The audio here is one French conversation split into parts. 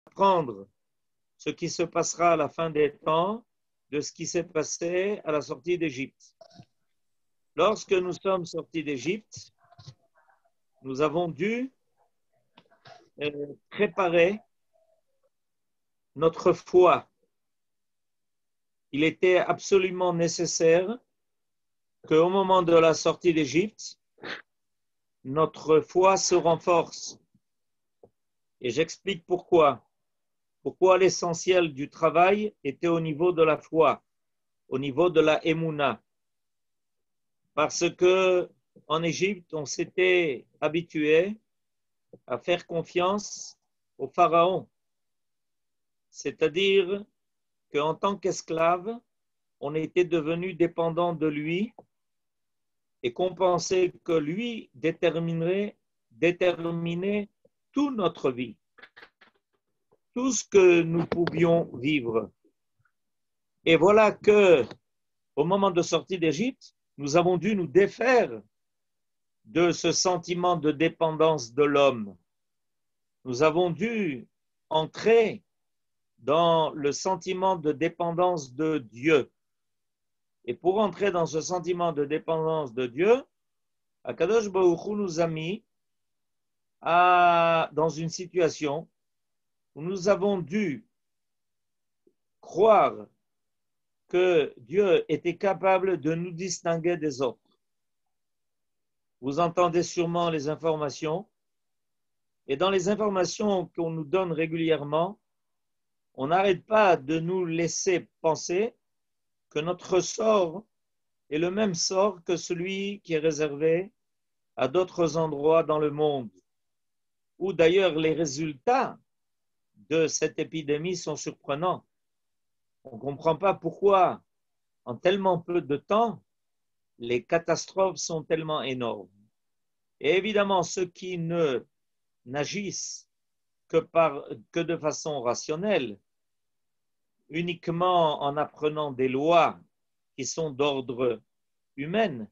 apprendre ce qui se passera à la fin des temps de ce qui s'est passé à la sortie d'Égypte. Lorsque nous sommes sortis d'Égypte, nous avons dû préparer notre foi. Il était absolument nécessaire qu'au moment de la sortie d'Égypte, notre foi se renforce. Et j'explique pourquoi. Pourquoi l'essentiel du travail était au niveau de la foi, au niveau de la émouna. Parce que en Égypte, on s'était habitué à faire confiance au pharaon. C'est-à-dire qu'en tant qu'esclave, on était devenu dépendant de lui et qu'on pensait que lui déterminait toute notre vie, tout ce que nous pouvions vivre. Et voilà que, au moment de sortie d'Égypte, nous avons dû nous défaire de ce sentiment de dépendance de l'homme. Nous avons dû entrer dans le sentiment de dépendance de Dieu. Et pour entrer dans ce sentiment de dépendance de Dieu, Akadosh Baruch Hu nous a mis dans une situation où nous avons dû croire que Dieu était capable de nous distinguer des autres. Vous entendez sûrement les informations, et dans les informations qu'on nous donne régulièrement, on n'arrête pas de nous laisser penser que notre sort est le même sort que celui qui est réservé à d'autres endroits dans le monde, où d'ailleurs les résultats de cette épidémie sont surprenants. On ne comprend pas pourquoi, en tellement peu de temps, les catastrophes sont tellement énormes. Et évidemment, ceux qui n'agissent que de façon rationnelle, uniquement en apprenant des lois qui sont d'ordre humain,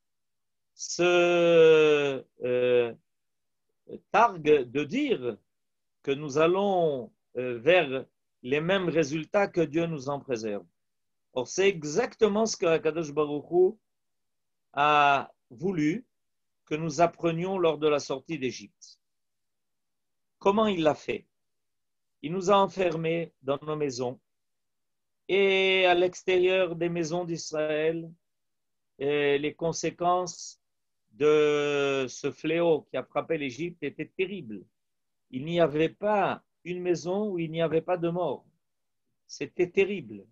se targuent de dire que nous allons vers les mêmes résultats que Dieu nous en préserve. Or, c'est exactement ce que Akadosh Baruch Hu a voulu que nous apprenions lors de la sortie d'Égypte. Comment il l'a fait? Il nous a enfermés dans nos maisons et à l'extérieur des maisons d'Israël, les conséquences de ce fléau qui a frappé l'Égypte étaient terribles. Il n'y avait pas une maison où il n'y avait pas de mort. C'était terrible.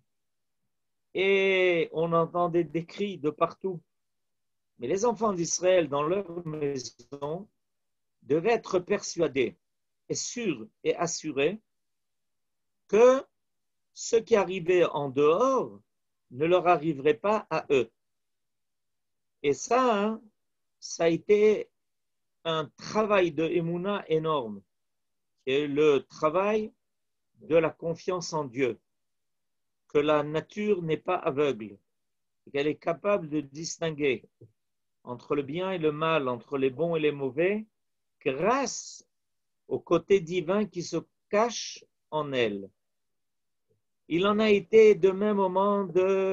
Et on entendait des cris de partout. Mais les enfants d'Israël, dans leur maison, devaient être persuadés et sûrs et assurés que ce qui arrivait en dehors ne leur arriverait pas à eux. Et ça a été un travail de Emouna énorme, qui est le travail de la confiance en Dieu, que la nature n'est pas aveugle, qu'elle est capable de distinguer entre le bien et le mal, entre les bons et les mauvais, grâce au côté divin qui se cache en elle. Il en a été de même au moment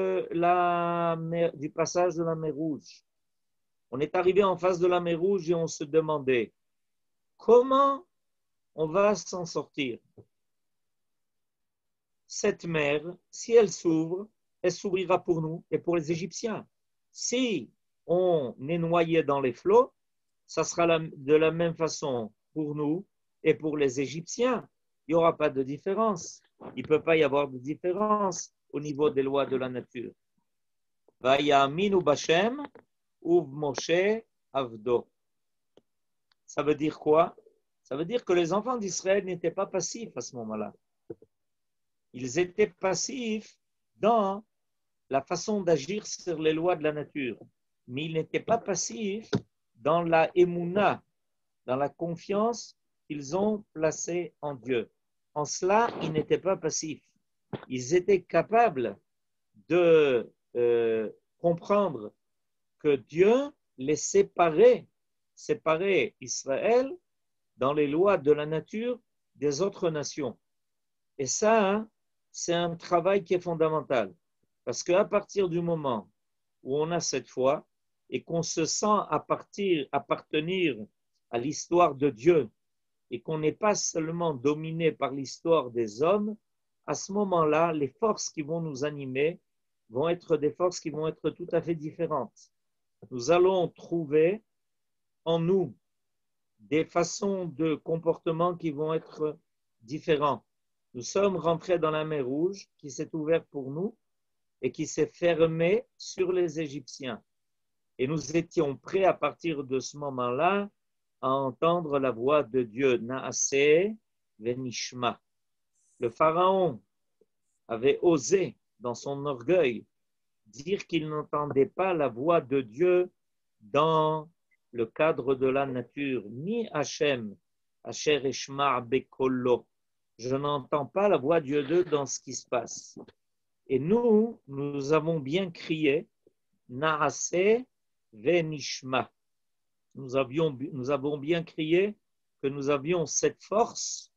du passage de la mer Rouge. On est arrivé en face de la mer Rouge et on se demandait comment on va s'en sortir. Cette mer, si elle s'ouvre, elle s'ouvrira pour nous et pour les Égyptiens. Si on est noyé dans les flots, ça sera de la même façon pour nous et pour les Égyptiens. Il n'y aura pas de différence. Il ne peut pas y avoir de différence au niveau des lois de la nature. Vayaminu Bashem uv Moshe avdo. Ça veut dire quoi? Ça veut dire que les enfants d'Israël n'étaient pas passifs à ce moment-là. Ils étaient passifs dans la façon d'agir sur les lois de la nature. Mais ils n'étaient pas passifs dans la émouna, dans la confiance qu'ils ont placée en Dieu. En cela, ils n'étaient pas passifs. Ils étaient capables de comprendre que Dieu les séparait Israël dans les lois de la nature des autres nations. Et ça, hein, c'est un travail qui est fondamental. Parce qu'à partir du moment où on a cette foi et qu'on se sent appartenir à l'histoire de Dieu et qu'on n'est pas seulement dominé par l'histoire des hommes, à ce moment-là, les forces qui vont nous animer vont être des forces qui vont être tout à fait différentes. Nous allons trouver en nous des façons de comportement qui vont être différents. Nous sommes rentrés dans la mer Rouge qui s'est ouverte pour nous et qui s'est fermée sur les Égyptiens. Et nous étions prêts à partir de ce moment-là à entendre la voix de Dieu, Naaseh venishma. Le pharaon avait osé, dans son orgueil, dire qu'il n'entendait pas la voix de Dieu dans le cadre de la nature. Ni Hachem, Asher Eshma Bekolo. Je n'entends pas la voix de Dieu dans ce qui se passe. Et nous avons bien crié, Naaseh venishma. Nous avons bien crié que nous avions cette force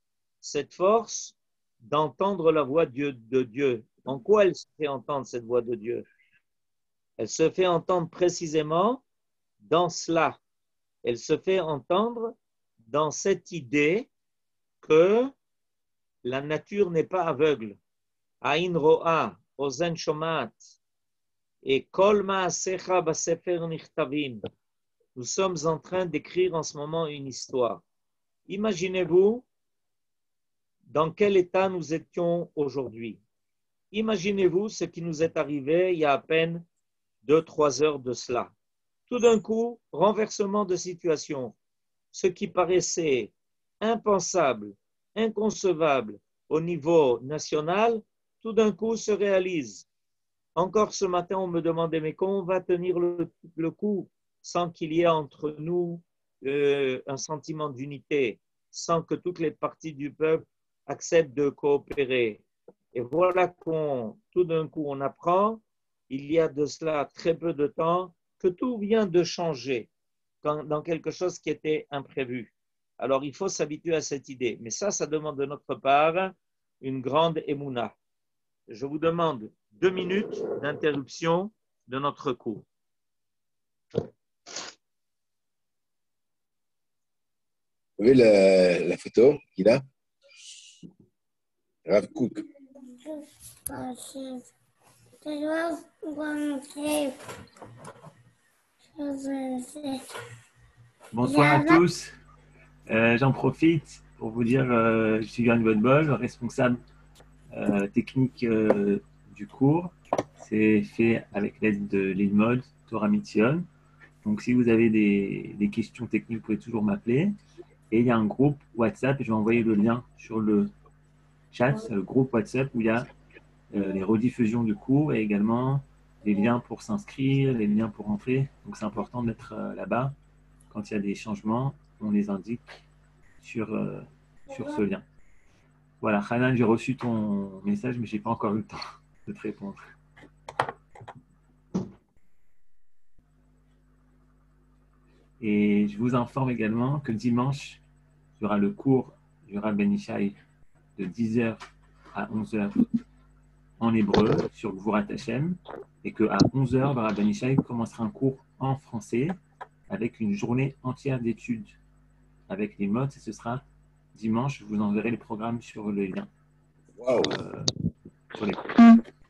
d'entendre la voix de Dieu. En quoi elle se fait entendre, cette voix de Dieu? Elle se fait entendre précisément dans cela. Elle se fait entendre dans cette idée que la nature n'est pas aveugle. Aïn ro'a, ozen shomat, et kol ma'asecha basefer nichtavim. Nous sommes en train d'écrire en ce moment une histoire. Imaginez-vous dans quel état nous étions aujourd'hui. Imaginez-vous ce qui nous est arrivé il y a à peine 2-3 heures de cela. Tout d'un coup, renversement de situation. Ce qui paraissait impensable, inconcevable au niveau national, tout d'un coup se réalise. Encore ce matin, on me demandait, mais comment on va tenir le coup sans qu'il y ait entre nous un sentiment d'unité, sans que toutes les parties du peuple acceptent de coopérer. Et voilà tout d'un coup, on apprend, il y a de cela très peu de temps, que tout vient de changer dans quelque chose qui était imprévu. Alors, il faut s'habituer à cette idée. Mais ça demande de notre part une grande émouna. Je vous demande 2 minutes d'interruption de notre cours. Vous avez la photo qu'il a? Rav Kook. Bonsoir à tous. J'en profite pour vous dire, je suis Yann Bodbol, responsable technique du cours. C'est fait avec l'aide de l'ILMOD Torah Mitzion. Donc, si vous avez des questions techniques, vous pouvez toujours m'appeler. Et il y a un groupe WhatsApp, et je vais envoyer le lien sur le chat, c'est le groupe WhatsApp où il y a les rediffusions du cours et également les liens pour s'inscrire, les liens pour entrer. Donc, c'est important d'être là-bas. Quand il y a des changements, on les indique sur ce lien. Voilà, Hanan, j'ai reçu ton message, mais je n'ai pas encore eu le temps de te répondre. Et je vous informe également que dimanche, il y aura le cours du Rav Ben Ishai de 10h à 11h en hébreu sur Gvurat Hashem et qu'à 11h, le Rav Ben Ishai commencera un cours en français avec une journée entière d'études avec les modes et ce sera dimanche. Je vous enverrai les programmes sur le lien. Wow. Sur les cours.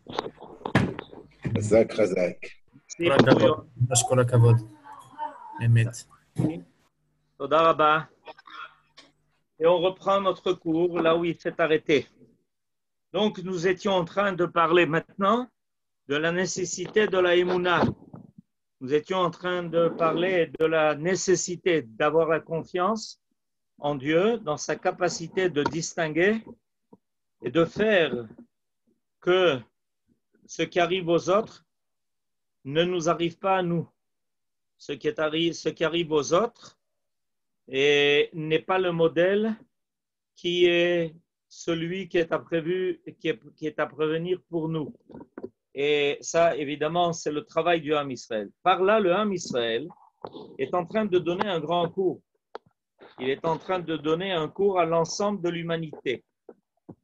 Razak, Razak. כל הכבוד. אמת. Toda Rabba. Et on reprend notre cours là où il s'est arrêté. Donc, nous étions en train de parler maintenant de la nécessité de la Emouna. Nous étions en train de parler de la nécessité d'avoir la confiance en Dieu, dans sa capacité de distinguer et de faire que ce qui arrive aux autres ne nous arrive pas à nous. Ce qui arrive aux autres n'est pas le modèle qui est celui qui est à prévenir pour nous. Et ça, évidemment, c'est le travail du Ham Israël. Par là, le Ham Israël est en train de donner un grand cours. Il est en train de donner un cours à l'ensemble de l'humanité.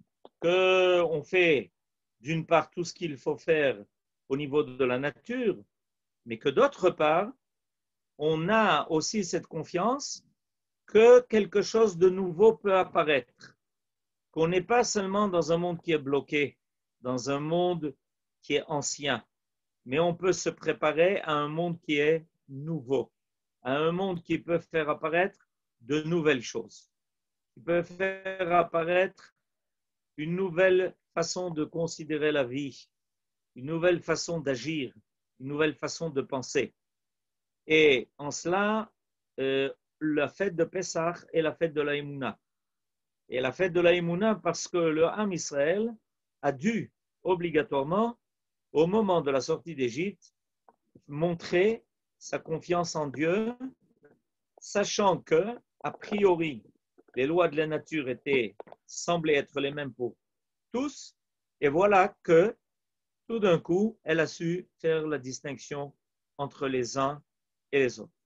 qu'on fait d'une part tout ce qu'il faut faire au niveau de la nature, mais que d'autre part, on a aussi cette confiance que quelque chose de nouveau peut apparaître, qu'on n'est pas seulement dans un monde qui est bloqué, dans un monde qui est ancien, mais on peut se préparer à un monde qui est nouveau, à un monde qui peut faire apparaître de nouvelles choses, qui peut faire apparaître une nouvelle façon de considérer la vie, une nouvelle façon d'agir, une nouvelle façon de penser. Et en cela, la fête de Pessah est la fête de la Emouna. Et la fête de la Emouna parce que le Ham Israël a dû obligatoirement, au moment de la sortie d'Égypte, montrer sa confiance en Dieu, sachant que, a priori, les lois de la nature semblaient être les mêmes pour tous. Et voilà que, tout d'un coup, elle a su faire la distinction entre les uns et les autres.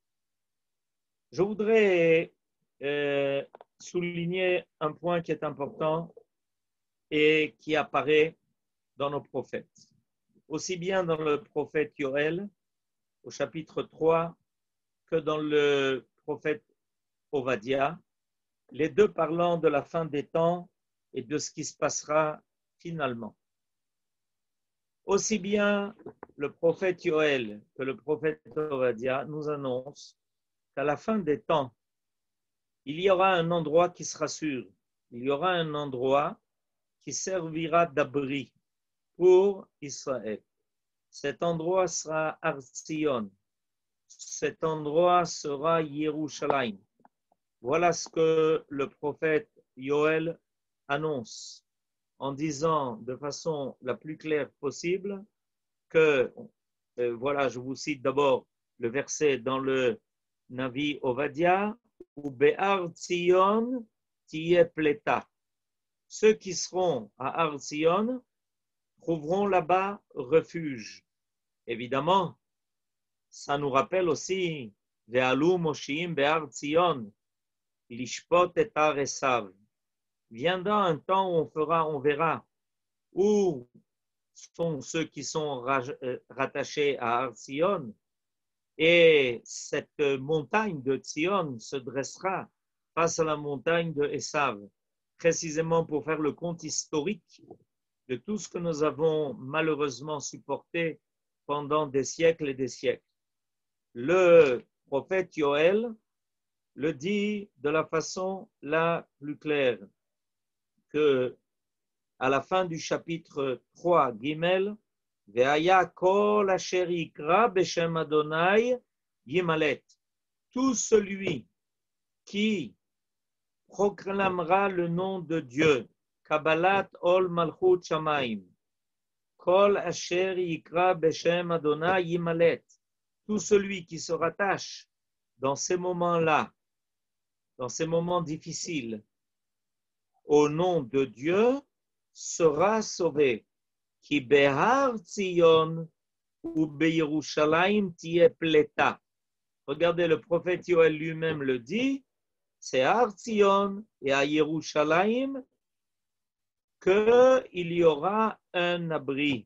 Je voudrais souligner un point qui est important et qui apparaît dans nos prophètes. Aussi bien dans le prophète Yoël, au chapitre 3, que dans le prophète Ovadia, les deux parlant de la fin des temps et de ce qui se passera finalement. Aussi bien le prophète Yoël que le prophète Ovadia nous annoncent qu'à la fin des temps, il y aura un endroit qui sera sûr. Il y aura un endroit qui servira d'abri pour Israël. Cet endroit sera Har Tzion. Cet endroit sera Yerushalayim. Voilà ce que le prophète Yoël annonce en disant de façon la plus claire possible que, voilà, je vous cite d'abord le verset dans le Navi Ovadia, ou Behar Tzion tiye pleta. Ceux qui seront à Har Tzion trouveront là-bas refuge. Évidemment, ça nous rappelle aussi Ve'alu Moshiim Behar Tzion, Lishpot et Har Esav. Viendra un temps où on verra où sont ceux qui sont rattachés à Har Tzion, et cette montagne de Tzion se dressera face à la montagne de Esav, précisément pour faire le compte historique de tout ce que nous avons malheureusement supporté pendant des siècles et des siècles. Le prophète Yoël le dit de la façon la plus claire, que à la fin du chapitre 3, Gimel, Ve'aya kol asher yikra b'shem Adonai yimalet. Tout celui qui proclamera le nom de Dieu, Kabbalat ol malchut shamayim, kol asher yikra b'shem Adonai yimalet. Tout celui qui se rattache dans ces moments-là, dans ces moments difficiles, au nom de Dieu, sera sauvé. Ki behar Tzion ou beyerushalayim tiye pleta. Regardez, le prophète Yoël lui-même le dit, c'est à Har Tzion et à Yerushalayim qu'il y aura un abri.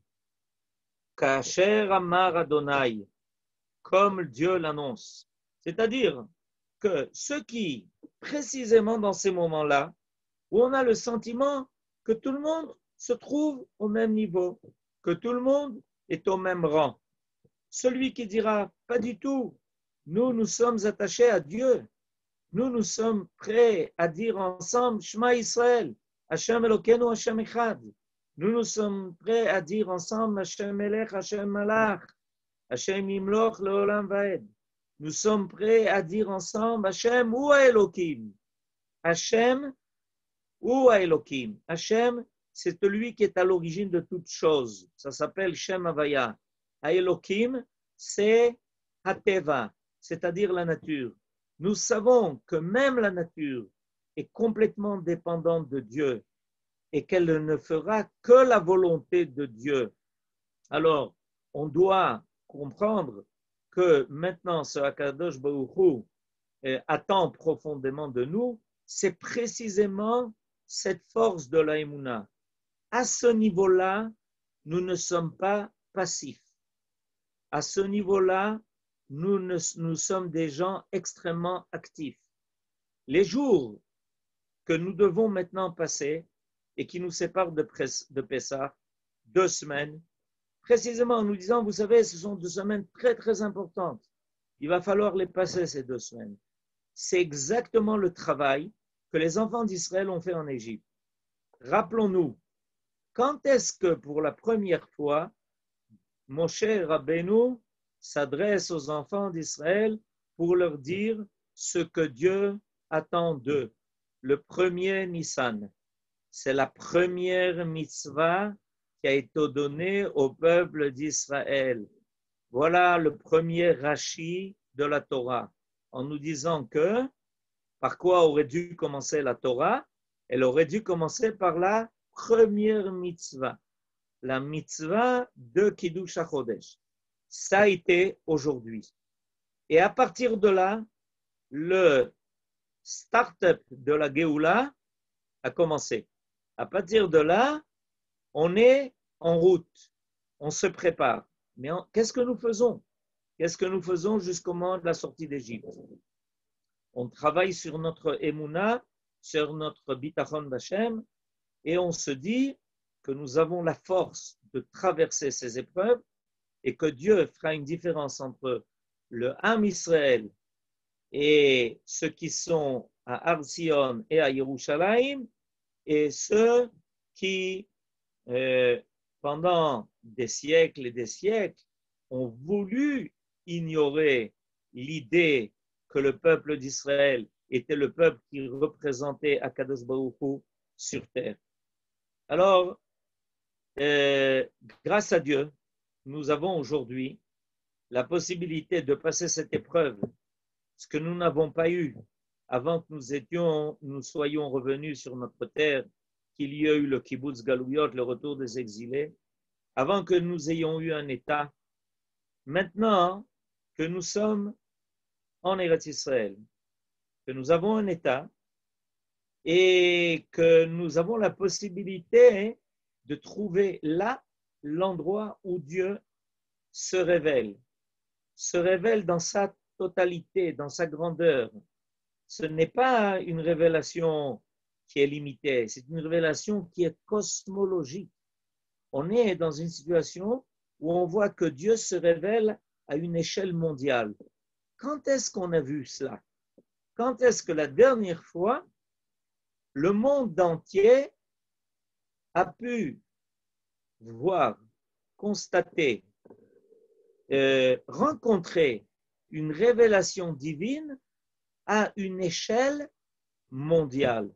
Kasher amar Adonai, comme Dieu l'annonce. C'est-à-dire que ceux qui, précisément dans ces moments-là, où on a le sentiment que tout le monde se trouve au même niveau, que tout le monde est au même rang. Celui qui dira, pas du tout, nous sommes attachés à Dieu, nous sommes prêts à dire ensemble, Shema Israël, Hashem Elokeinu, Hashem Echad. Nous sommes prêts à dire ensemble, Hashem Melech, Hashem Malach, Hashem Yimloch, Leolam Vaed. Nous sommes prêts à dire ensemble, Hashem ou Elohim. Hashem ou Elohim. Hashem, c'est celui qui est à l'origine de toutes choses. Ça s'appelle Shem Havaya. Elohim, c'est Hateva, c'est-à-dire la nature. Nous savons que même la nature est complètement dépendante de Dieu et qu'elle ne fera que la volonté de Dieu. Alors, on doit comprendre que maintenant, ce Akadosh Baruch Hu attend profondément de nous, c'est précisément cette force de la Emouna. à ce niveau-là, nous ne sommes pas passifs. À ce niveau-là, nous sommes des gens extrêmement actifs. Les jours que nous devons maintenant passer et qui nous séparent de Pessah, 2 semaines, précisément en nous disant, vous savez, ce sont 2 semaines très, très importantes. Il va falloir les passer, ces 2 semaines. C'est exactement le travail que les enfants d'Israël ont fait en Égypte. Rappelons-nous, quand est-ce que pour la première fois, Moshe Rabbeinu s'adresse aux enfants d'Israël pour leur dire ce que Dieu attend d'eux? Le premier Nissan, c'est la première mitzvah qui a été donnée au peuple d'Israël. Voilà le premier Rashi de la Torah, en nous disant que par quoi aurait dû commencer la Torah? Elle aurait dû commencer par la première mitzvah, la mitzvah de Kiddush HaChodesh. Ça a été aujourd'hui. Et à partir de là, le start-up de la Géoula a commencé. À partir de là, on est en route, on se prépare. Mais qu'est-ce que nous faisons? Qu'est-ce que nous faisons jusqu'au moment de la sortie d'Égypte? On travaille sur notre Emouna, sur notre Bitachon d'Hachem, et on se dit que nous avons la force de traverser ces épreuves et que Dieu fera une différence entre le Ham Israël et ceux qui sont à Har Sion et à Yerushalayim et ceux qui, pendant des siècles et des siècles, ont voulu ignorer l'idée que le peuple d'Israël était le peuple qui représentait Akadosh Baruch Hu sur terre. Alors, grâce à Dieu, nous avons aujourd'hui la possibilité de passer cette épreuve, ce que nous n'avons pas eu avant que nous soyons revenus sur notre terre, qu'il y ait eu le kibbutz galouyot, le retour des exilés, avant que nous ayons eu un État. Maintenant que nous sommes en Eretz Israël, que nous avons un État et que nous avons la possibilité de trouver là l'endroit où Dieu se révèle dans sa totalité, dans sa grandeur. Ce n'est pas une révélation qui est limitée, c'est une révélation qui est cosmologique. On est dans une situation où on voit que Dieu se révèle à une échelle mondiale. Quand est-ce qu'on a vu cela? Quand est-ce que la dernière fois, le monde entier a pu voir, constater, rencontrer une révélation divine à une échelle mondiale?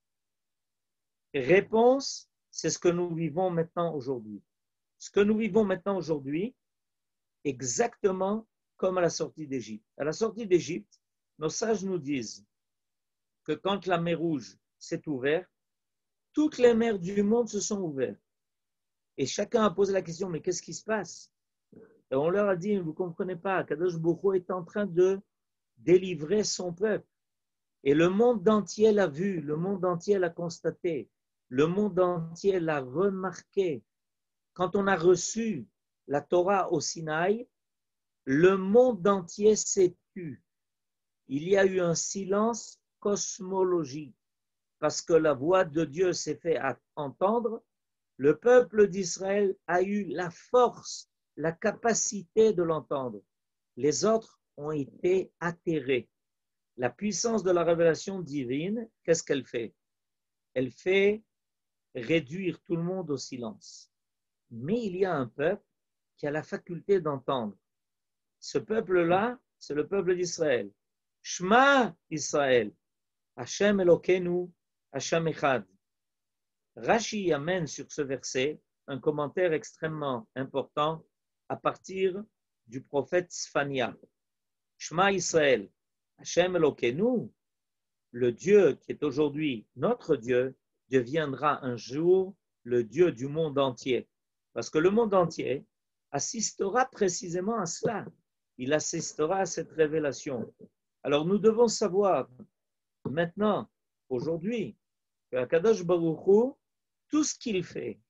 Réponse, c'est ce que nous vivons maintenant aujourd'hui. Ce que nous vivons maintenant aujourd'hui, exactement comme à la sortie d'Égypte. À la sortie d'Égypte, nos sages nous disent que quand la mer Rouge s'est ouverte, toutes les mers du monde se sont ouvertes. Et chacun a posé la question, mais qu'est-ce qui se passe? Et on leur a dit, vous ne comprenez pas, Kadosh Baruch Hu est en train de délivrer son peuple. Et le monde entier l'a vu, le monde entier l'a constaté, le monde entier l'a remarqué. Quand on a reçu la Torah au Sinaï, le monde entier s'est tu. Il y a eu un silence cosmologique parce que la voix de Dieu s'est fait entendre. Le peuple d'Israël a eu la force, la capacité de l'entendre. Les autres ont été atterrés. La puissance de la révélation divine, qu'est-ce qu'elle fait? Elle fait réduire tout le monde au silence. Mais il y a un peuple qui a la faculté d'entendre. Ce peuple-là, c'est le peuple d'Israël. Shema Israël, Hashem Elokeinu, Hashem Echad. Rashi amène sur ce verset un commentaire extrêmement important à partir du prophète Sphania. Shema Israël, Hashem Elokeinu, le Dieu qui est aujourd'hui notre Dieu, deviendra un jour le Dieu du monde entier. Parce que le monde entier assistera précisément à cela. Il assistera à cette révélation. Alors nous devons savoir maintenant, aujourd'hui, que Akadosh Baruch Hu, tout ce qu'il fait,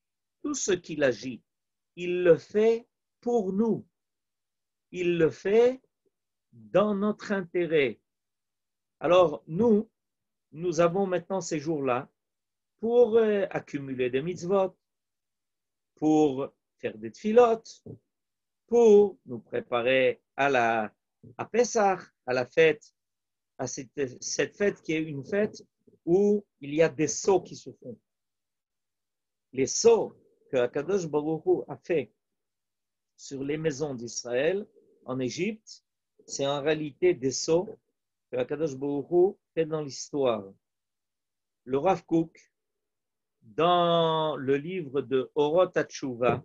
tout ce qu'il agit, il le fait pour nous. Il le fait dans notre intérêt. Alors, nous avons maintenant ces jours-là pour accumuler des mitzvot, pour faire des tfilotes, pour nous préparer à Pessah, à la fête, à cette fête qui est une fête où il y a des sceaux qui se font. Les sceaux que Akadosh Baruch Hu a fait sur les maisons d'Israël en Égypte, c'est en réalité des sceaux que Akadosh Baruch Hu fait dans l'histoire. Le Rav Kook, dans le livre de Orot HaTshuva,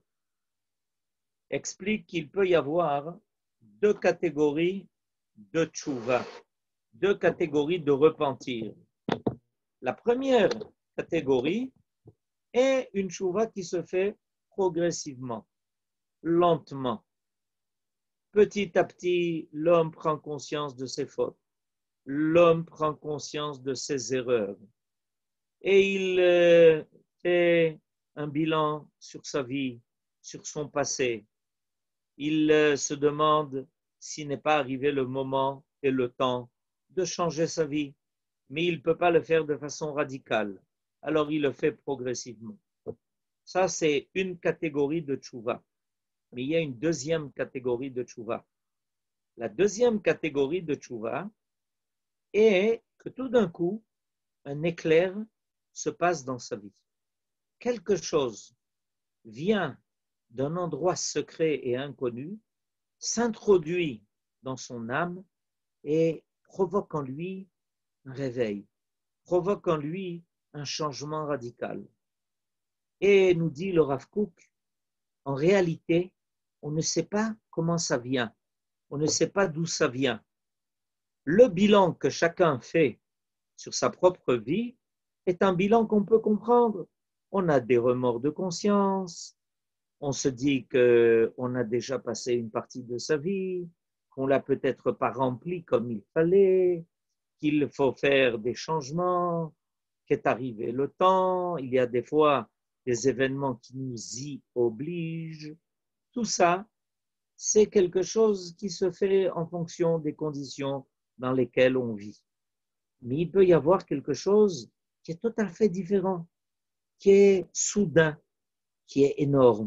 explique qu'il peut y avoir deux catégories de tchouva, deux catégories de repentir. La première catégorie est une tchouva qui se fait progressivement, lentement. Petit à petit, l'homme prend conscience de ses fautes, l'homme prend conscience de ses erreurs et il fait un bilan sur sa vie, sur son passé. Il se demande s'il n'est pas arrivé le moment et le temps de changer sa vie, mais il ne peut pas le faire de façon radicale. Alors il le fait progressivement. Ça, c'est une catégorie de tchouva. Mais il y a une deuxième catégorie de tchouva. La deuxième catégorie de tchouva est que tout d'un coup, un éclair se passe dans sa vie. Quelque chose vient d'un endroit secret et inconnu, s'introduit dans son âme et provoque en lui un réveil, provoque en lui un changement radical. Et nous dit le Rav Kook, en réalité, on ne sait pas comment ça vient, on ne sait pas d'où ça vient. Le bilan que chacun fait sur sa propre vie est un bilan qu'on peut comprendre. On a des remords de conscience, on se dit qu'on a déjà passé une partie de sa vie, qu'on l'a peut-être pas remplie comme il fallait, qu'il faut faire des changements, qu'est arrivé le temps, il y a des fois des événements qui nous y obligent. Tout ça, c'est quelque chose qui se fait en fonction des conditions dans lesquelles on vit. Mais il peut y avoir quelque chose qui est tout à fait différent, qui est soudain, qui est énorme.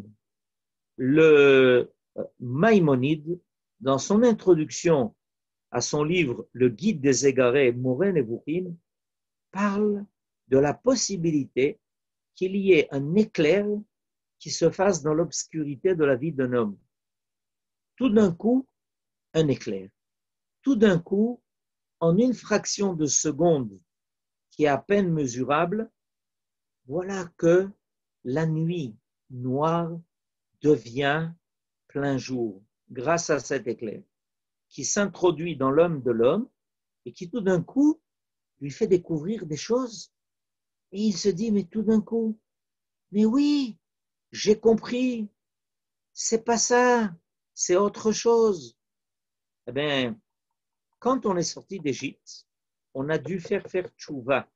Le Maïmonide, dans son introduction à son livre Le Guide des égarés, Moreh Nevuchim, parle de la possibilité qu'il y ait un éclair qui se fasse dans l'obscurité de la vie d'un homme. Tout d'un coup, un éclair. Tout d'un coup, en une fraction de seconde qui est à peine mesurable, voilà que la nuit noire devient plein jour grâce à cet éclair qui s'introduit dans l'homme de l'homme et qui tout d'un coup lui fait découvrir des choses. Et il se dit, mais tout d'un coup, mais oui, j'ai compris, c'est pas ça, c'est autre chose. Eh bien, quand on est sorti d'Égypte, on a dû faire tchouva.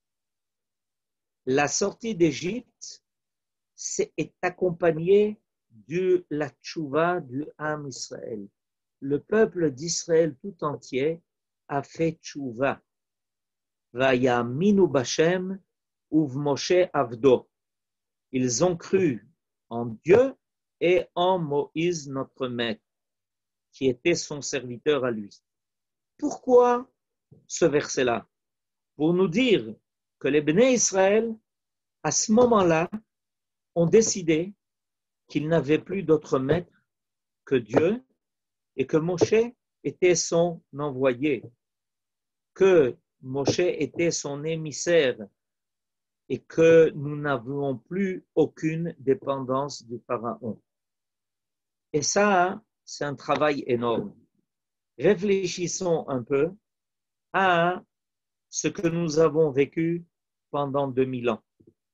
La sortie d'Égypte est accompagnée de la tchouva du Ham Israël. Le peuple d'Israël tout entier a fait tchouva. Vayaminu Bashem uv Moshe Avdo. Ils ont cru en Dieu et en Moïse, notre maître, qui était son serviteur à lui. Pourquoi ce verset-là? Pour nous dire que les Béné Israël, à ce moment-là, ont décidé qu'ils n'avaient plus d'autre maître que Dieu et que Moshe était son envoyé, que Moshe était son émissaire et que nous n'avons plus aucune dépendance du Pharaon. Et ça, c'est un travail énorme. Réfléchissons un peu à ce que nous avons vécu pendant 2000 ans.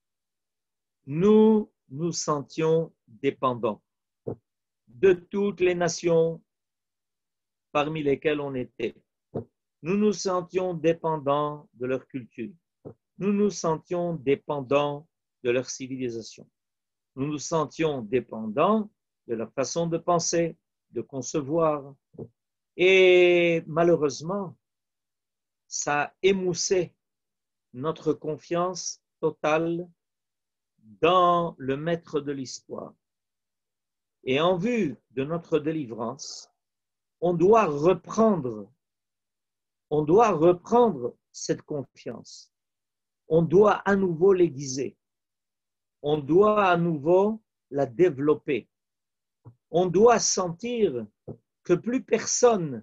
Nous nous sentions dépendants de toutes les nations parmi lesquelles on était. Nous nous sentions dépendants de leur culture. Nous nous sentions dépendants de leur civilisation. nous nous sentions dépendants de la façon de penser, de concevoir. Et malheureusement, ça a émoussé notre confiance totale dans le maître de l'histoire. Et en vue de notre délivrance, on doit reprendre cette confiance. On doit à nouveau l'aiguiser. On doit à nouveau la développer. On doit sentir que plus personne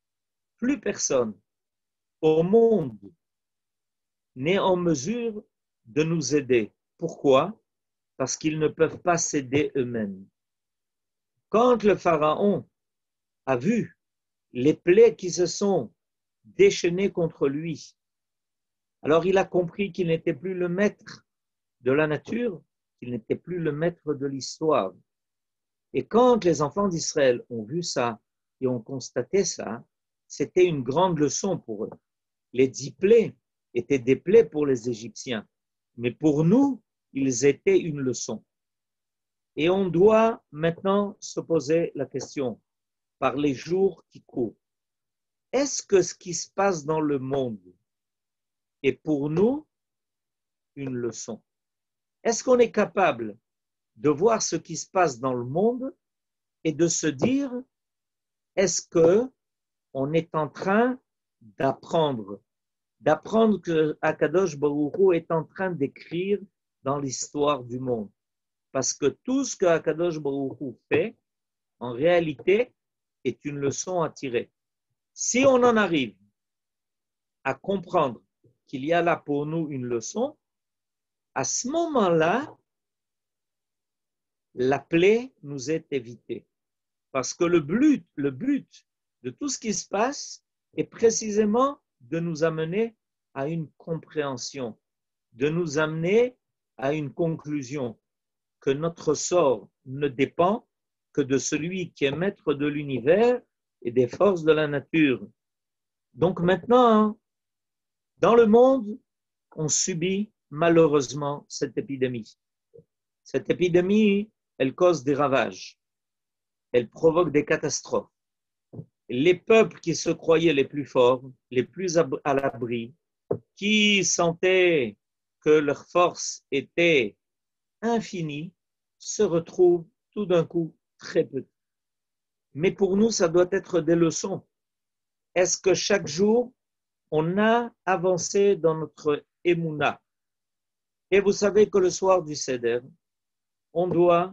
au monde n'est en mesure de nous aider. Pourquoi? Parce qu'ils ne peuvent pas s'aider eux-mêmes. Quand le pharaon a vu les plaies qui se sont déchaînées contre lui, alors il a compris qu'il n'était plus le maître de la nature, qu'il n'était plus le maître de l'histoire. Et quand les enfants d'Israël ont vu ça et ont constaté ça, c'était une grande leçon pour eux. Les 10 plaies étaient des plaies pour les Égyptiens, mais pour nous, ils étaient une leçon. Et on doit maintenant se poser la question, par les jours qui courent, est-ce que ce qui se passe dans le monde est pour nous une leçon? Est-ce qu'on est capable de voir ce qui se passe dans le monde et de se dire, est-ce qu'on est en train d'apprendre que Akadosh Baruch Hu est en train d'écrire dans l'histoire du monde? Parce que tout ce que Akadosh Baruch Hu fait, en réalité, est une leçon à tirer. Si on en arrive à comprendre qu'il y a là pour nous une leçon, à ce moment-là, la plaie nous est évitée. Parce que le but de tout ce qui se passe est précisément de nous amener à une compréhension, de nous amener à une conclusion, que notre sort ne dépend que de celui qui est maître de l'univers et des forces de la nature. Donc maintenant, dans le monde, on subit malheureusement cette épidémie. Cette épidémie, elle cause des ravages, elle provoque des catastrophes. Les peuples qui se croyaient les plus forts, les plus à l'abri, qui sentaient que leur force était infinie, se retrouvent tout d'un coup très petits. Mais pour nous, ça doit être des leçons. Est-ce que chaque jour, on a avancé dans notre émouna? Et vous savez que le soir du Seder, on doit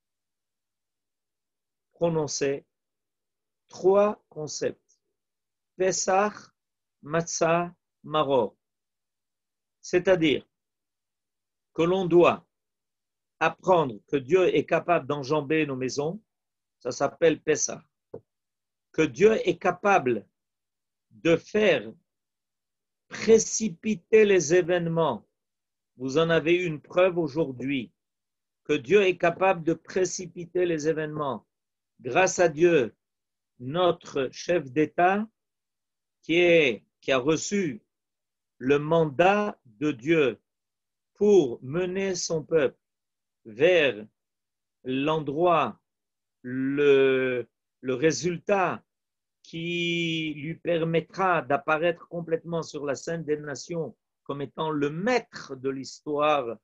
prononcer 3 concepts. Pesach, Matzah, Maror. C'est-à-dire que l'on doit apprendre que Dieu est capable d'enjamber nos maisons, ça s'appelle Pesach. Que Dieu est capable de faire précipiter les événements. Vous en avez une preuve aujourd'hui, que Dieu est capable de précipiter les événements. Grâce à Dieu, notre chef d'État qui a reçu le mandat de Dieu pour mener son peuple vers l'endroit, le résultat qui lui permettra d'apparaître complètement sur la scène des nations comme étant le maître de l'histoire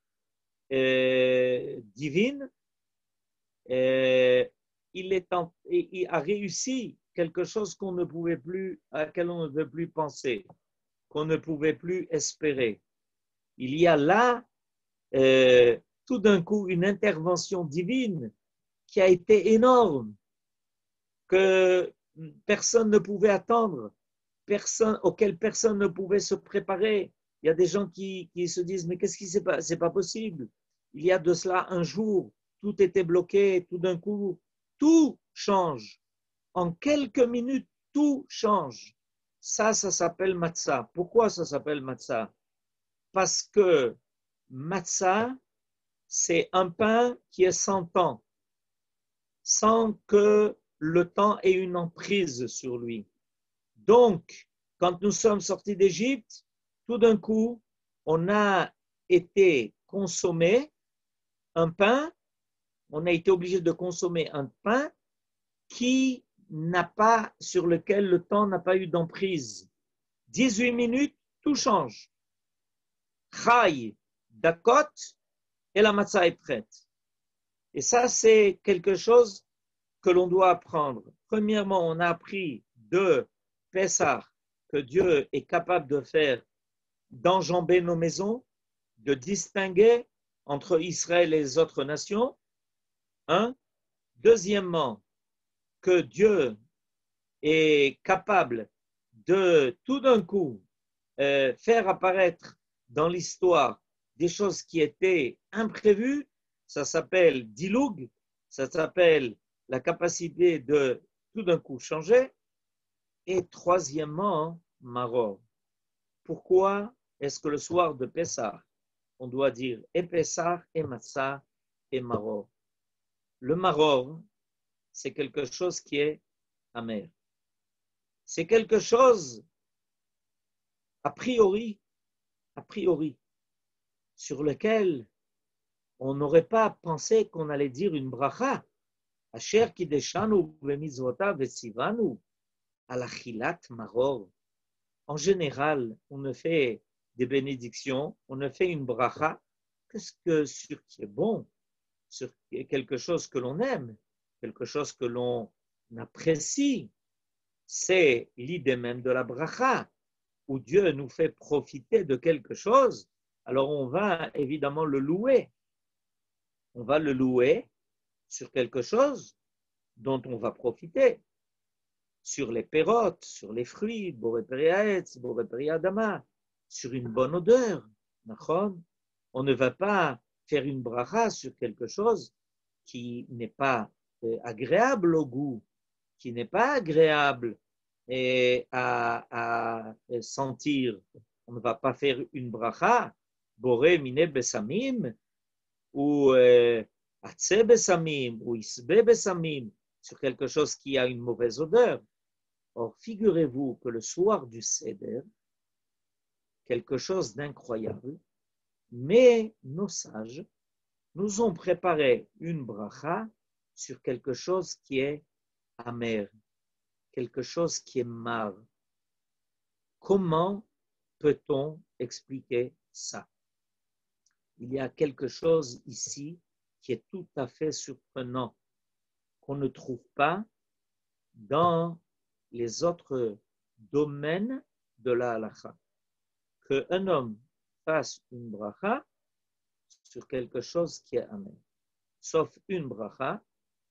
divine, il a réussi quelque chose à laquelle on ne peut plus penser, qu'on ne pouvait plus espérer. Il y a là tout d'un coup une intervention divine qui a été énorme, que personne ne pouvait attendre, auquel personne ne pouvait se préparer. Il y a des gens qui se disent, mais qu'est-ce qui s'est passé? C'est pas possible. Il y a de cela un jour, tout était bloqué, tout d'un coup, tout change. En quelques minutes, tout change. Ça s'appelle matzah. Pourquoi ça s'appelle matzah? Parce que matzah, c'est un pain qui est sans temps, sans que le temps ait une emprise sur lui. Donc, quand nous sommes sortis d'Égypte, tout d'un coup, on a été consommé un pain on a été obligé de consommer un pain sur lequel le temps n'a pas eu d'emprise. 18 minutes, tout change. Chai, dakot, et la matzah est prête. Et ça, c'est quelque chose que l'on doit apprendre. Premièrement, on a appris de Pessah que Dieu est capable de faire, d'enjamber nos maisons, de distinguer entre Israël et les autres nations. Deuxièmement, que Dieu est capable de tout d'un coup faire apparaître dans l'histoire des choses qui étaient imprévues. Ça s'appelle diloug, ça s'appelle la capacité de tout d'un coup changer. Et troisièmement, maror. Pourquoi est-ce que le soir de Pessah, on doit dire et Pessah, et Matzah, et maror? Le maror, c'est quelque chose qui est amer. C'est quelque chose, a priori, sur lequel on n'aurait pas pensé qu'on allait dire une bracha. Asher kideshanu v'mizvotav v'tzivanu al achilat maror. En général, on ne fait des bénédictions, on ne fait une bracha que sur qui est bon, sur quelque chose que l'on aime, quelque chose que l'on apprécie. C'est l'idée même de la bracha, où Dieu nous fait profiter de quelque chose. Alors on va évidemment le louer. On va le louer sur quelque chose dont on va profiter. Sur les pérotes, sur les fruits, boré peri haetz, boré peri adama, sur une bonne odeur. On ne va pas faire une bracha sur quelque chose qui n'est pas agréable au goût, qui n'est pas agréable à sentir. On ne va pas faire une bracha, boré mine besamim, ou atse besamim, ou isbe besamim, sur quelque chose qui a une mauvaise odeur. Or, figurez-vous que le soir du Seder, quelque chose d'incroyable, mais nos sages nous ont préparé une bracha sur quelque chose qui est amer, quelque chose qui est mar. Comment peut-on expliquer ça? Il y a quelque chose ici qui est tout à fait surprenant, qu'on ne trouve pas dans les autres domaines de la halakha. Qu'un homme fasse une bracha sur quelque chose qui est amer, sauf une bracha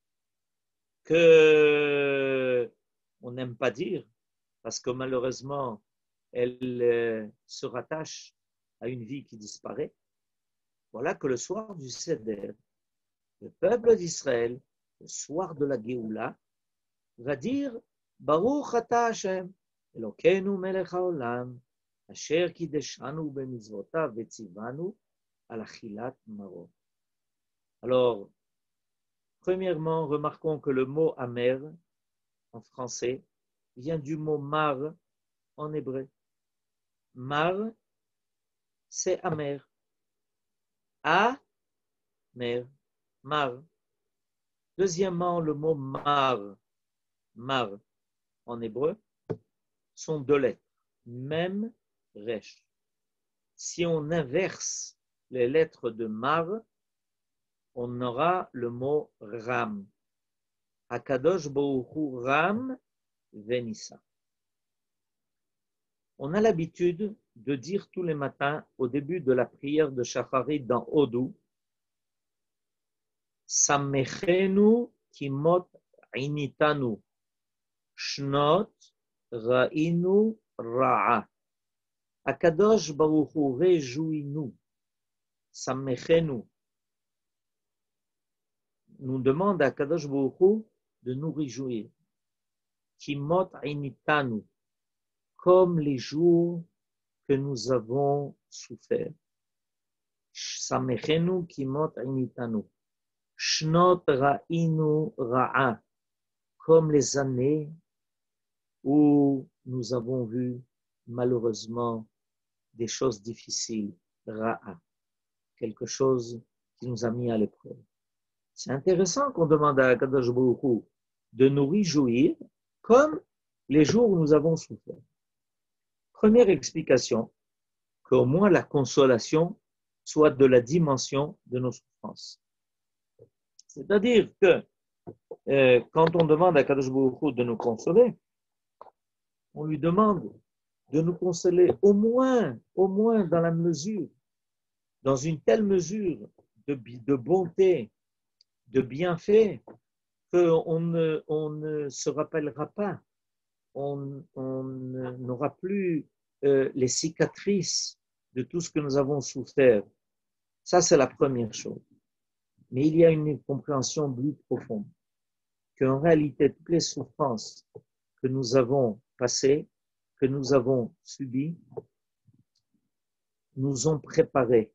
que on n'aime pas dire, parce que malheureusement, elle se rattache à une vie qui disparaît. Voilà que le soir du Seder, le peuple d'Israël, le soir de la Géoula, va dire Baruch ata Hashem, Elokeinu melech haolam, asher kideshanu b'mitzvotav v'tzivanu al achilat maror. Alors, premièrement, remarquons que le mot amer en français vient du mot mar en hébreu. Mar, c'est amer. Amer, mar. Deuxièmement, le mot mar en hébreu, sont deux lettres, même resh. Si on inverse les lettres de mar, on aura le mot ram. Akadosh Baruch Hu ram venissa. On a l'habitude de dire tous les matins, au début de la prière de Shacharit dans Odou, Samechenu kimot initanu, shnot ra'inu ra'a. Akadosh Baruch Hu, réjouis-nous, Samechenu. Nous demande à Akadosh Baruch Hu de nous réjouir. Kimot initanu, comme les jours que nous avons souffert. Samechenu kimot initanu. Shnot ra'inu ra'a, comme les années où nous avons vu malheureusement des choses difficiles, ra'a, quelque chose qui nous a mis à l'épreuve. C'est intéressant qu'on demande à Akadosh Baruch Hu de nous réjouir comme les jours où nous avons souffert. Première explication, qu'au moins la consolation soit de la dimension de nos souffrances. C'est-à-dire que quand on demande à Akadosh Baruch Hu de nous consoler, on lui demande de nous consoler au moins dans la mesure, dans une telle mesure de bonté, de bienfait, qu'on ne se rappellera pas, on n'aura plus les cicatrices de tout ce que nous avons souffert. Ça, c'est la première chose. Mais il y a une compréhension plus profonde, qu'en réalité, toutes les souffrances que nous avons passées, que nous avons subies, nous ont préparés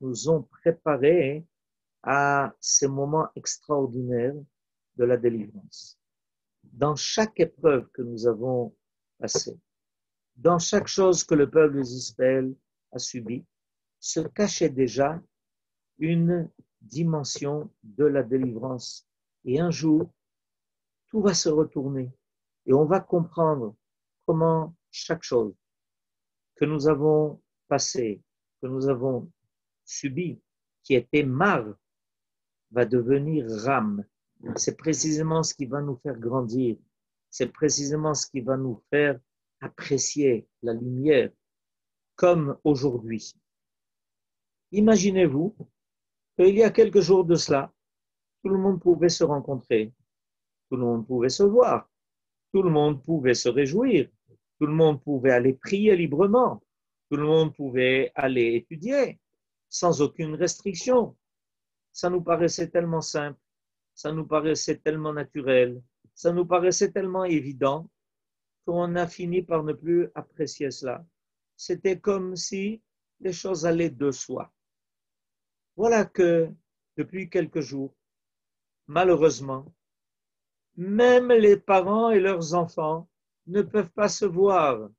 à ces moments extraordinaires de la délivrance. Dans chaque épreuve que nous avons passée, dans chaque chose que le peuple d'Israël a subi, se cachait déjà une dimension de la délivrance. Et un jour, tout va se retourner et on va comprendre comment chaque chose que nous avons passée, que nous avons subie, qui était marre, va devenir rame. C'est précisément ce qui va nous faire grandir. C'est précisément ce qui va nous faire apprécier la lumière comme aujourd'hui. Imaginez-vous qu'il y a quelques jours de cela, tout le monde pouvait se rencontrer, tout le monde pouvait se voir, tout le monde pouvait se réjouir, tout le monde pouvait aller prier librement, tout le monde pouvait aller étudier sans aucune restriction. Ça nous paraissait tellement simple, ça nous paraissait tellement naturel, ça nous paraissait tellement évident qu'on a fini par ne plus apprécier cela. C'était comme si les choses allaient de soi. Voilà que depuis quelques jours, malheureusement, même les parents et leurs enfants ne peuvent pas se voir.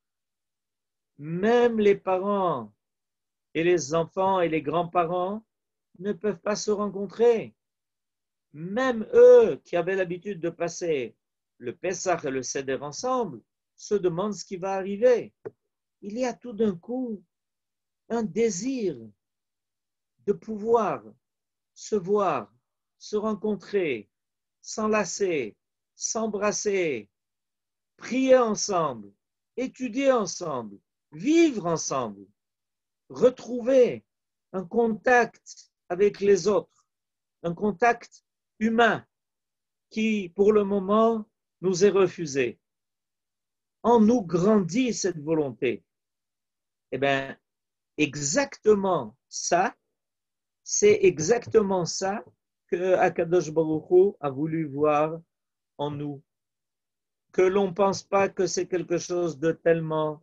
Même les parents et les enfants et les grands-parents ne peuvent pas se rencontrer. Même eux qui avaient l'habitude de passer le Pessah et le Seder ensemble se demandent ce qui va arriver. Il y a tout d'un coup un désir de pouvoir se voir, se rencontrer, s'enlacer, s'embrasser, prier ensemble, étudier ensemble, vivre ensemble, retrouver un contact avec les autres, un contact humain qui, pour le moment, nous est refusé. En nous grandit cette volonté. Eh bien, exactement ça, c'est exactement ça que Akadosh Baruch Hu a voulu voir en nous. Que l'on ne pense pas que c'est quelque chose de tellement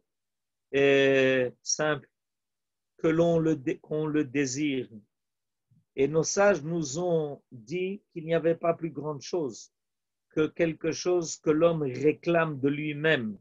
simple, qu'on le désire. Et nos sages nous ont dit qu'il n'y avait pas plus grande chose que quelque chose que l'homme réclame de lui-même,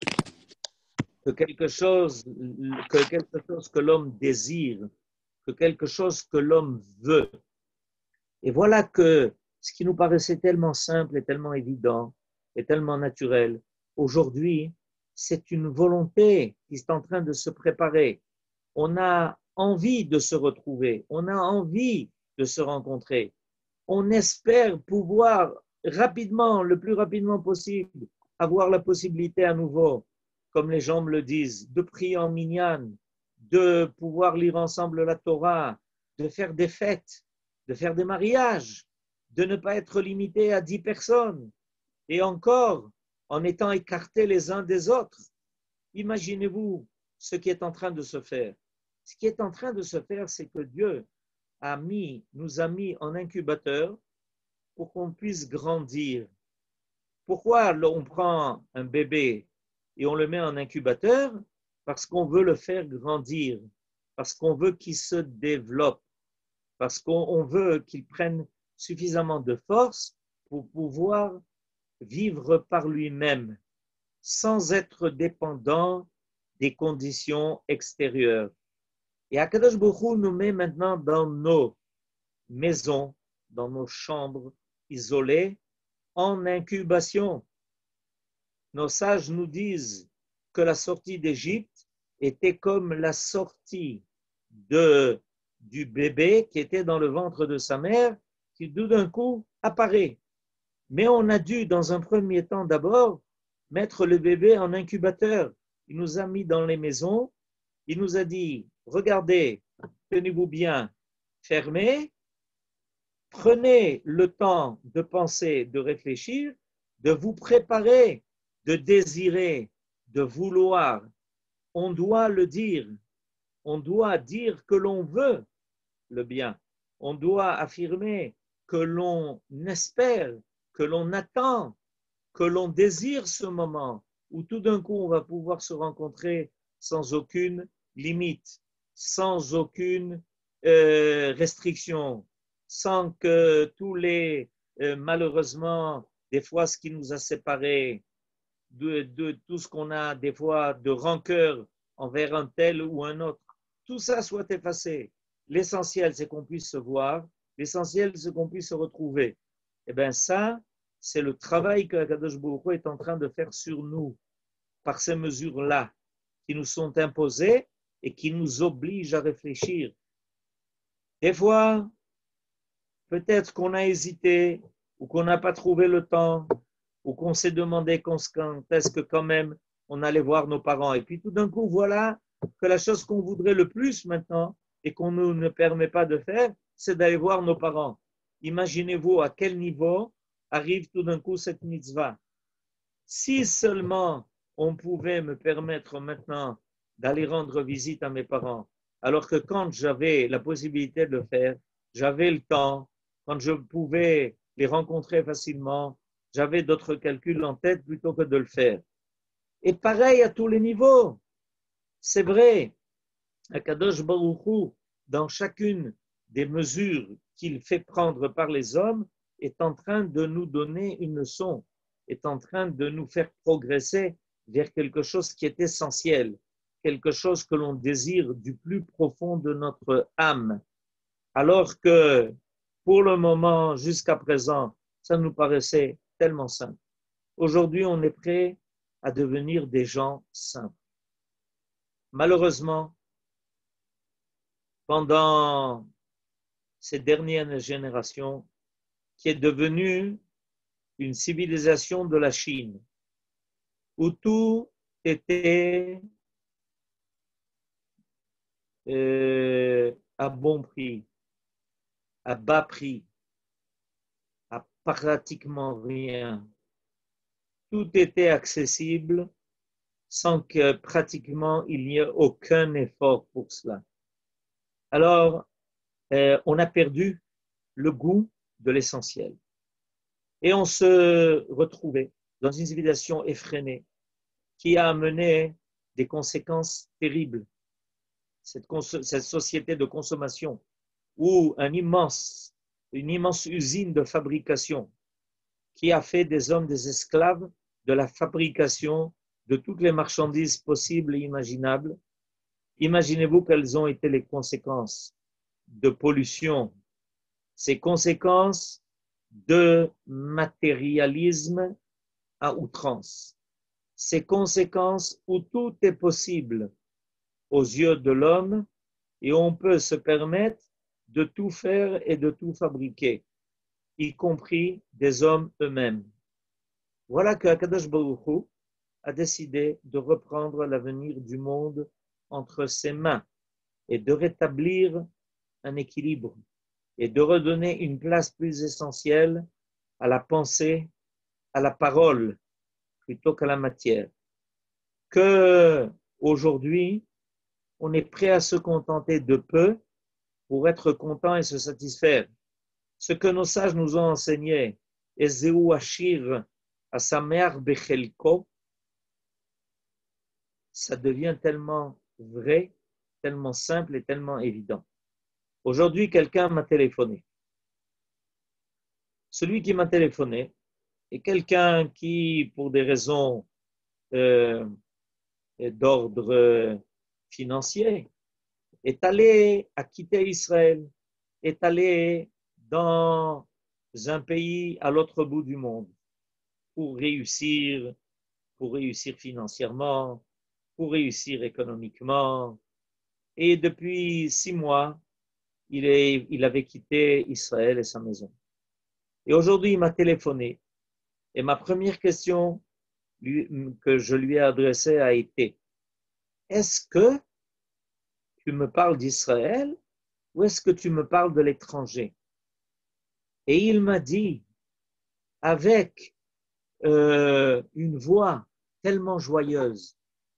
que quelque chose que l'homme désire, que quelque chose que l'homme veut. Et voilà que ce qui nous paraissait tellement simple et tellement évident et tellement naturel, aujourd'hui, c'est une volonté qui est en train de se préparer. On a envie de se retrouver, on a envie de se rencontrer. On espère pouvoir rapidement, le plus rapidement possible, avoir la possibilité à nouveau, comme les gens me le disent, de prier en minyan, de pouvoir lire ensemble la Torah, de faire des fêtes, de faire des mariages, de ne pas être limité à 10 personnes, et encore en étant écartés les uns des autres. Imaginez-vous ce qui est en train de se faire. Ce qui est en train de se faire, c'est que Dieu nous a mis en incubateur pour qu'on puisse grandir. Pourquoi on prend un bébé et on le met en incubateur? Parce qu'on veut le faire grandir, parce qu'on veut qu'il se développe, parce qu'on veut qu'il prenne suffisamment de force pour pouvoir vivre par lui-même, sans être dépendant des conditions extérieures. Et Akadosh Baruch Hu nous met maintenant dans nos maisons, dans nos chambres isolées en incubation. Nos sages nous disent que la sortie d'Égypte était comme la sortie du bébé qui était dans le ventre de sa mère, qui tout d'un coup apparaît. Mais on a dû, dans un premier temps d'abord, mettre le bébé en incubateur. Il nous a mis dans les maisons, il nous a dit, regardez, tenez-vous bien, fermez, prenez le temps de penser, de réfléchir, de vous préparer, de désirer, de vouloir. On doit le dire. On doit dire que l'on veut le bien. On doit affirmer que l'on espère, que l'on attend, que l'on désire ce moment où tout d'un coup on va pouvoir se rencontrer sans aucune limite, sans aucune restriction, sans que tous les, malheureusement, des fois ce qui nous a séparés, de tout ce qu'on a des fois de rancœur envers un tel ou un autre, tout ça soit effacé. L'essentiel, c'est qu'on puisse se voir. L'essentiel, c'est qu'on puisse se retrouver. Et bien ça, c'est le travail que Akadosh Baruch Hu est en train de faire sur nous, par ces mesures-là, qui nous sont imposées et qui nous obligent à réfléchir. Des fois, peut-être qu'on a hésité, ou qu'on n'a pas trouvé le temps, ou qu'on s'est demandé quand est-ce que quand même on allait voir nos parents. Et puis tout d'un coup, voilà que la chose qu'on voudrait le plus maintenant et qu'on ne nous permet pas de faire, c'est d'aller voir nos parents. Imaginez-vous à quel niveau arrive tout d'un coup cette mitzvah. Si seulement on pouvait me permettre maintenant d'aller rendre visite à mes parents, alors que quand j'avais la possibilité de le faire, j'avais le temps, quand je pouvais les rencontrer facilement, j'avais d'autres calculs en tête plutôt que de le faire. Et pareil à tous les niveaux. C'est vrai, Akadosh Baruch Hu, dans chacune des mesures qu'il fait prendre par les hommes, est en train de nous donner une leçon, est en train de nous faire progresser vers quelque chose qui est essentiel, quelque chose que l'on désire du plus profond de notre âme. Alors que pour le moment, jusqu'à présent, ça nous paraissait tellement simple. Aujourd'hui, on est prêt à devenir des gens simples. Malheureusement, pendant ces dernières générations, qui est devenue une civilisation de la Chine, où tout était à bon prix, à bas prix, à pratiquement rien. Tout était accessible sans que pratiquement il n'y ait aucun effort pour cela. Alors, on a perdu le goût de l'essentiel. Et on se retrouvait dans une civilisation effrénée qui a amené des conséquences terribles. Cette société de consommation où une immense usine de fabrication qui a fait des hommes des esclaves de la fabrication de toutes les marchandises possibles et imaginables. Imaginez-vous quelles ont été les conséquences de pollution, ces conséquences de matérialisme à outrance, ces conséquences où tout est possible aux yeux de l'homme et on peut se permettre de tout faire et de tout fabriquer, y compris des hommes eux-mêmes. Voilà que Akadosh Baruch Hu a décidé de reprendre l'avenir du monde entre ses mains et de rétablir un équilibre et de redonner une place plus essentielle à la pensée, à la parole, plutôt qu'à la matière. Que aujourd'hui, on est prêt à se contenter de peu pour être content et se satisfaire. Ce que nos sages nous ont enseigné, Ezeu Ashir Asameach Bechelko, ça devient tellement vrai, tellement simple et tellement évident. Aujourd'hui, quelqu'un m'a téléphoné. Celui qui m'a téléphoné est quelqu'un qui, pour des raisons d'ordre financier, est allé à quitter Israël, est allé dans un pays à l'autre bout du monde pour réussir financièrement, pour réussir économiquement. Et depuis 6 mois, il avait quitté Israël et sa maison. Et aujourd'hui, il m'a téléphoné. Et ma première question que je lui ai adressée a été: est-ce que tu me parles d'Israël ou est-ce que tu me parles de l'étranger? Et il m'a dit, avec une voix tellement joyeuse: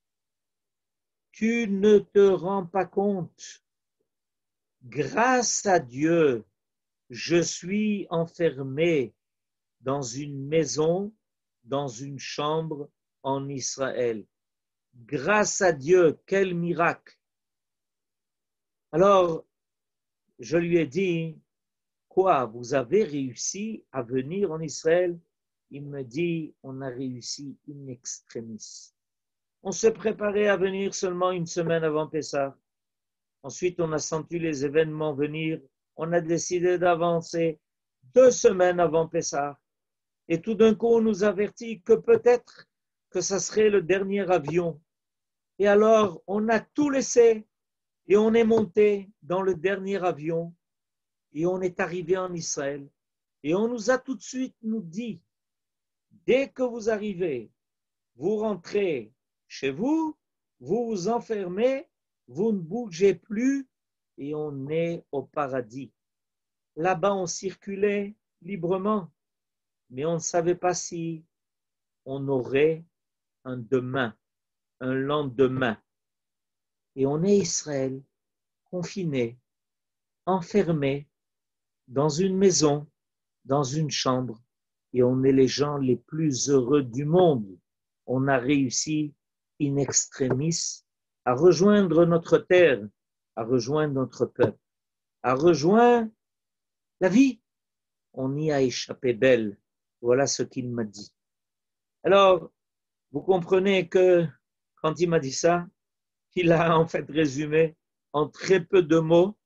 tu ne te rends pas compte, grâce à Dieu, je suis enfermé dans une maison, dans une chambre en Israël. Grâce à Dieu, quel miracle! Alors, je lui ai dit: quoi, vous avez réussi à venir en Israël? Il me dit: on a réussi in extremis. On se préparait à venir seulement une semaine avant Pessah. Ensuite, on a senti les événements venir. On a décidé d'avancer 2 semaines avant Pessah. Et tout d'un coup, on nous avertit que peut-être que ça serait le dernier avion. Et alors, on a tout laissé et on est monté dans le dernier avion et on est arrivé en Israël. Et on nous a tout de suite dit: dès que vous arrivez, vous rentrez chez vous, vous vous enfermez, vous ne bougez plus et on est au paradis. Là-bas, on circulait librement, mais on ne savait pas si on aurait un demain, un lendemain. Et on est Israël, confiné, enfermé dans une maison, dans une chambre, et on est les gens les plus heureux du monde. On a réussi in extremis à rejoindre notre terre, à rejoindre notre peuple, à rejoindre la vie. On y a échappé belle. Voilà ce qu'il m'a dit. Alors, vous comprenez que quand il m'a dit ça, il a en fait résumé en très peu de mots,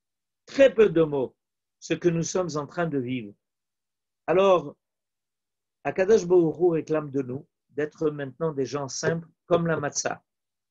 ce que nous sommes en train de vivre. Alors, Akadosh Baruch Hu réclame de nous d'être maintenant des gens simples comme la matzah.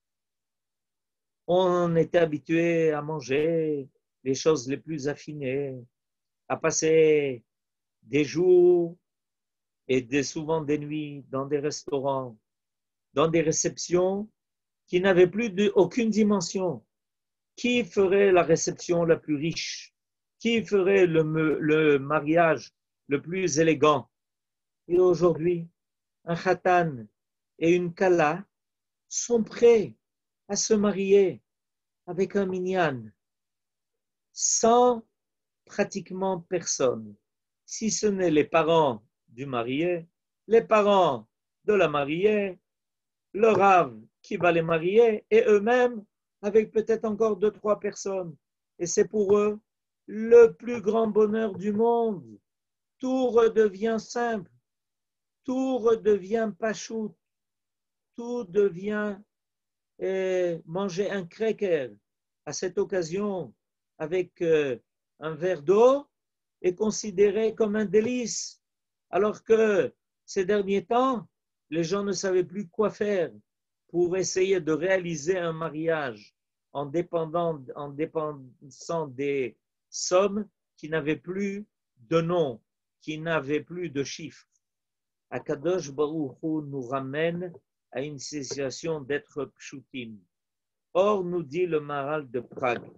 On était habitué à manger les choses les plus affinées, à passer des jours et souvent des nuits dans des restaurants, dans des réceptions qui n'avaient plus aucune dimension. Qui ferait la réception la plus riche? Qui ferait le mariage le plus élégant? Et aujourd'hui, un khatan et une kala sont prêts à se marier avec un minyan sans pratiquement personne, si ce n'est les parents du marié, les parents de la mariée, le rav qui va les marier et eux-mêmes avec peut-être encore 2-3 personnes. Et c'est pour eux le plus grand bonheur du monde. Tout redevient simple, tout redevient pachout, tout devient manger un cracker à cette occasion avec un verre d'eau est considéré comme un délice, alors que ces derniers temps, les gens ne savaient plus quoi faire pour essayer de réaliser un mariage en dépensant des sommes qui n'avaient plus de nom, qui n'avaient plus de chiffres. Akadosh Baruch Hu nous ramène à une situation d'être pshutim. Or, nous dit le Maharal de Prague,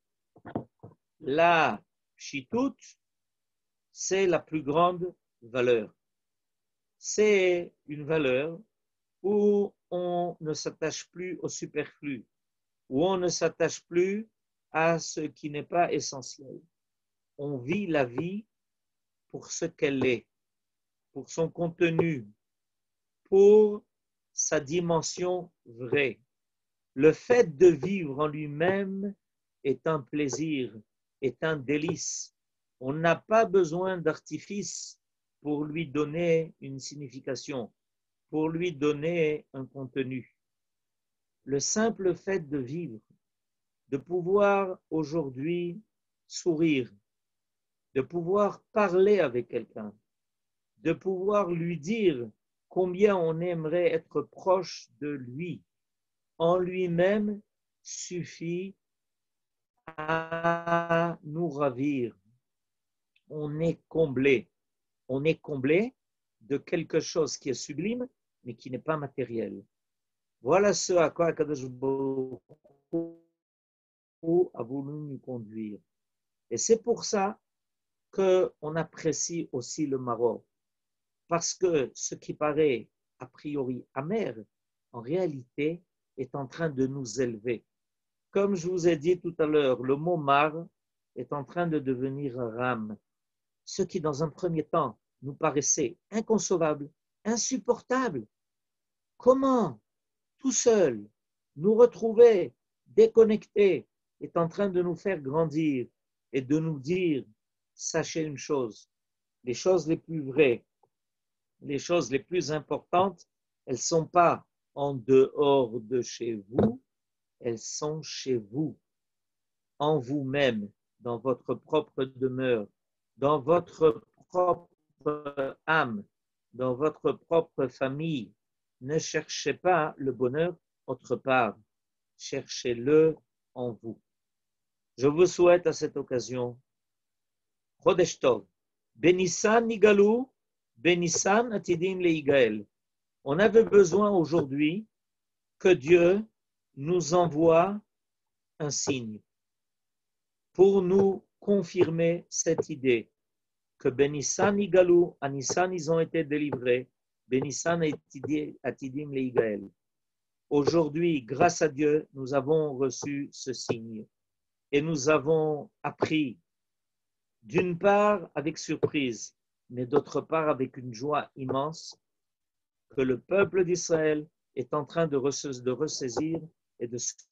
la pshitut, c'est la plus grande valeur. C'est une valeur où on ne s'attache plus au superflu, où on ne s'attache plus à ce qui n'est pas essentiel. On vit la vie pour ce qu'elle est, pour son contenu, pour sa dimension vraie. Le fait de vivre en lui-même est un plaisir, est un délice. On n'a pas besoin d'artifice pour lui donner une signification, pour lui donner un contenu. Le simple fait de vivre, de pouvoir aujourd'hui sourire, de pouvoir parler avec quelqu'un, de pouvoir lui dire combien on aimerait être proche de lui. En lui-même suffit à nous ravir. On est comblé. On est comblé de quelque chose qui est sublime, mais qui n'est pas matériel. Voilà ce à quoi Akadosh Baruch Hu a voulu nous conduire. Et c'est pour ça qu'on apprécie aussi le Maroc. Parce que ce qui paraît a priori amer, en réalité, est en train de nous élever. Comme je vous ai dit tout à l'heure, le mot mar est en train de devenir ram. Ce qui, dans un premier temps, nous paraissait inconcevable, insupportable. Comment, tout seul, nous retrouver déconnectés est en train de nous faire grandir et de nous dire, sachez une chose, les choses les plus vraies, les choses les plus importantes, elles ne sont pas en dehors de chez vous, elles sont chez vous, en vous-même, dans votre propre demeure, dans votre propre âme, dans votre propre famille. Ne cherchez pas le bonheur autre part, cherchez-le en vous. Je vous souhaite à cette occasion, Chodesh Tov, Benissan Nigalou, Benissan Atidim Leigael. On avait besoin aujourd'hui que Dieu nous envoie un signe pour nous confirmer cette idée que Benissan Nigalou, à Nissan ils ont été délivrés, Benissan Atidim Leigael. Aujourd'hui, grâce à Dieu, nous avons reçu ce signe et nous avons appris, d'une part avec surprise, mais d'autre part avec une joie immense, que le peuple d'Israël est en train de ressaisir et de se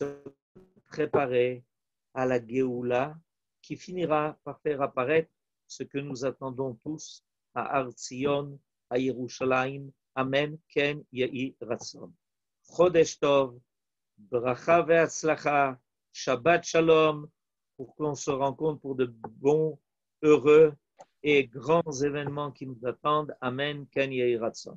préparer à la Géoula qui finira par faire apparaître ce que nous attendons tous à Har Tzion, à Yerushalayim. Amen. Ken Yehi Ratzon. Chodesh Tov, Bracha ve'atzlacha, Shabbat Shalom, pour qu'on se rencontre pour de bons, heureux et grands événements qui nous attendent. Amen. Ken Yehi Ratzon.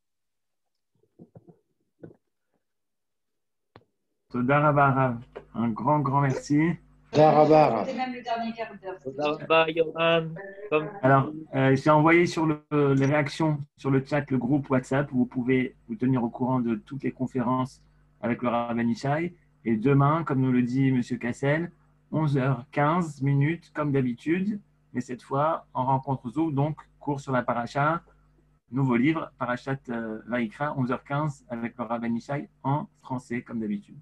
Toda Rabba Rav. Un grand merci. Darabar. C'était même le dernier quart d'heure. Toda Rabba, Yohan. Alors, j'ai envoyé sur les réactions sur le chat, le groupe WhatsApp, où vous pouvez vous tenir au courant de toutes les conférences avec le Rav Ben Ishai. Et demain, comme nous le dit M. Cassel, 11h15 minutes, comme d'habitude, mais cette fois en rencontre Zoom, donc cours sur la paracha, nouveau livre, Parashat Vaikra, 11h15, avec le Rav Ben Ishai en français, comme d'habitude.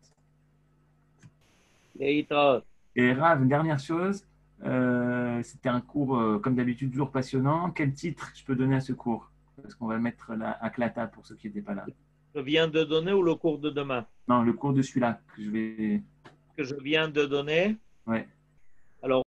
Et Et Rav, une dernière chose, c'était un cours, comme d'habitude, toujours passionnant. Quel titre je peux donner à ce cours? Parce qu'on va mettre la clata pour ceux qui n'étaient pas là. je viens de donner ou le cours de demain? Non, le cours de celui-là que je vais. Que je viens de donner. Ouais. Alors,